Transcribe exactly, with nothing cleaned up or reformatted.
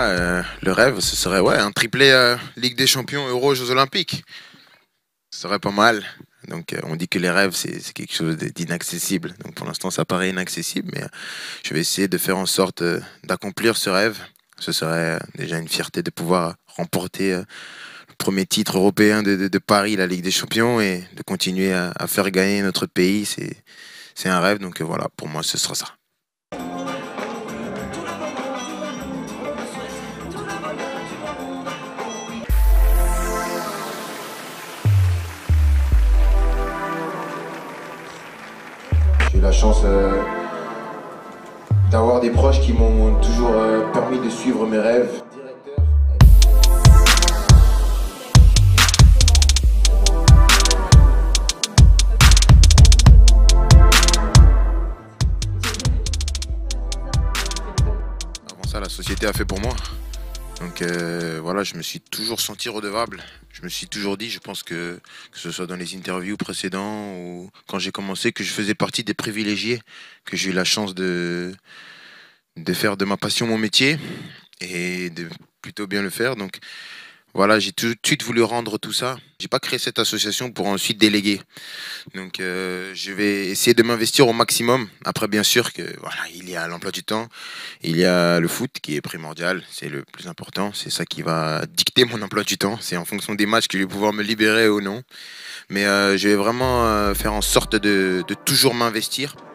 euh, le rêve, ce serait ouais, un triplé euh, Ligue des Champions, Euro, Jeux Olympiques. Ce serait pas mal. Donc, euh, on dit que les rêves, c'est c'est quelque chose d'inaccessible. Donc, pour l'instant, ça paraît inaccessible, mais euh, je vais essayer de faire en sorte euh, d'accomplir ce rêve. Ce serait euh, déjà une fierté de pouvoir remporter euh, le premier titre européen de, de- de Paris, la Ligue des Champions, et de continuer à, à faire gagner notre pays. C'est c'est un rêve. Donc, euh, voilà, pour moi, ce sera ça. J'ai eu la chance euh, d'avoir des proches qui m'ont toujours euh, permis de suivre mes rêves. Avant ça, la société a fait pour moi. Donc euh, voilà, je me suis toujours senti redevable. Je me suis toujours dit, je pense que que ce soit dans les interviews précédents ou quand j'ai commencé, que je faisais partie des privilégiés, que j'ai eu la chance de, de faire de ma passion mon métier et de plutôt bien le faire. Donc voilà, j'ai tout de suite voulu rendre tout ça. J'ai pas créé cette association pour ensuite déléguer. Donc, euh, je vais essayer de m'investir au maximum. Après, bien sûr que voilà, il y a l'emploi du temps, il y a le foot qui est primordial, c'est le plus important. C'est ça qui va dicter mon emploi du temps. C'est en fonction des matchs que je vais pouvoir me libérer ou non. Mais euh, je vais vraiment euh, faire en sorte de, de toujours m'investir.